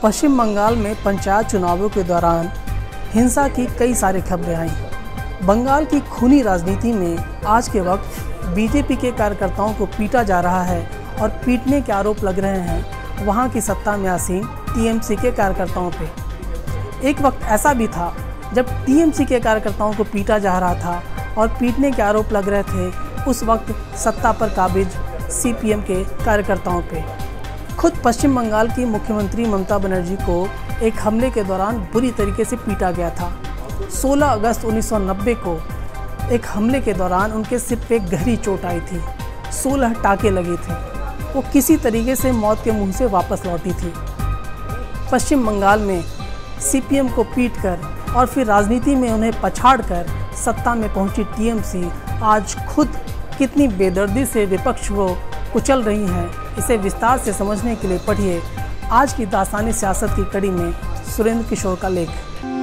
पश्चिम बंगाल में पंचायत चुनावों के दौरान हिंसा की कई सारी खबरें आईं। बंगाल की खूनी राजनीति में आज के वक्त बीजेपी के कार्यकर्ताओं को पीटा जा रहा है और पीटने के आरोप लग रहे हैं वहां की सत्ता में आसीन टीएमसी के कार्यकर्ताओं पे। एक वक्त ऐसा भी था जब टीएमसी के कार्यकर्ताओं को पीटा जा रहा था और पीटने के आरोप लग रहे थे उस वक्त सत्ता पर काबिज सीपीएम के कार्यकर्ताओं पे। खुद पश्चिम बंगाल की मुख्यमंत्री ममता बनर्जी को एक हमले के दौरान बुरी तरीके से पीटा गया था। 16 अगस्त 1990 को एक हमले के दौरान उनके सिर पे गहरी चोट आई थी, 16 टाके लगे थे। वो किसी तरीके से मौत के मुंह से वापस लौटी थी। पश्चिम बंगाल में सीपीएम को पीटकर और फिर राजनीति में उन्हें पछाड़कर सत्ता में पहुंची टीएमसी आज खुद कितनी बेदर्दी से विपक्ष को कुचल रही हैं, इसे विस्तार से समझने के लिए पढ़िए आज की दास्तानी सियासत की कड़ी में सुरेंद्र किशोर का लेख।